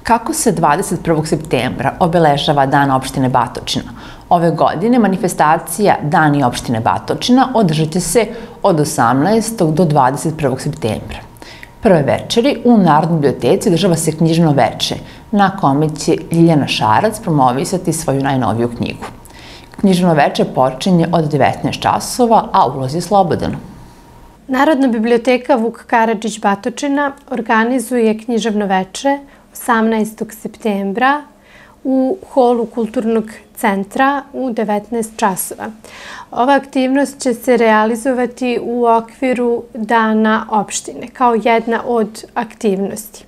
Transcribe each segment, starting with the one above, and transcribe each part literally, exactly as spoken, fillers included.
Kako se dvadeset prvog septembra obeležava Dan opštine Batočina? Ove godine manifestacija Dani opštine Batočina održat će se od osamnaestog do dvadeset prvog septembra. Prve večeri u Narodnoj biblioteci održava se književno veče, na kome će Ljiljana Šarac promovisati svoju najnoviju knjigu. Književno veče počinje od devetnaest časova, a ulaz je slobodan. Narodna biblioteka Vuk Karadžić Batočina organizuje književno veče osamnaestog septembra u holu Kulturnog centra u devetnaest časova. Ova aktivnost će se realizovati u okviru Dana opštine kao jedna od aktivnosti.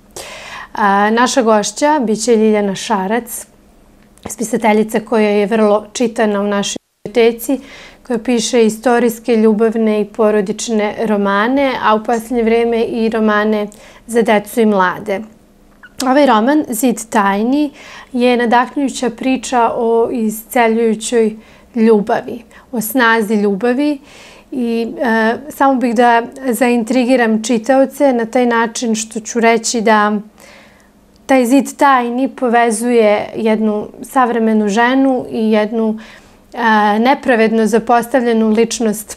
Naša gošća biće Ljiljana Šarac, spisateljica koja je vrlo čitana u našoj biblioteci, koja piše istorijske, ljubavne i porodične romane, a u posljednje vreme i romane za decu i mlade. Ovaj roman, Zid tajni, je nadahnjuća priča o isceljujućoj ljubavi, o snazi ljubavi i e, samo bih da zaintrigiram čitaoce na taj način što ću reći da taj zid tajni povezuje jednu savremenu ženu i jednu e, nepravedno zapostavljenu ličnost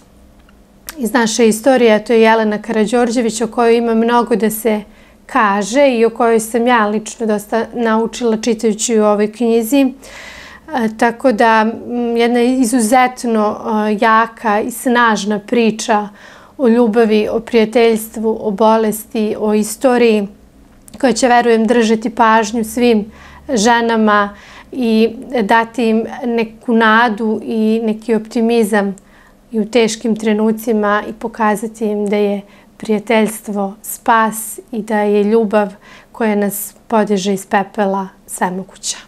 iz naše istorije, a to je Jelena Karađorđević, o kojoj ima mnogo da se kaže i o kojoj sam ja lično dosta naučila čitajući u ovoj knjizi. Tako da jedna izuzetno jaka i snažna priča o ljubavi, o prijateljstvu, o bolesti, o istoriji koja će, verujem, držati pažnju svim ženama i dati im neku nadu i neki optimizam i u teškim trenucima i pokazati im da je prijateljstvo spas i da je ljubav koja nas podiže iz pepela svemoguća.